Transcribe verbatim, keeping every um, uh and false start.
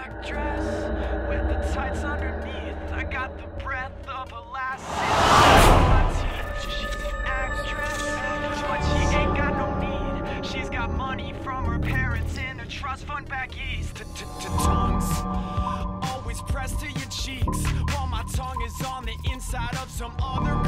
black dress with the tights underneath. I got the breath of a lassie. She's an actress, but she ain't got no need. She's got money from her parents in a trust fund back east. Tongues always pressed to your cheeks, while my tongue is on the inside of some other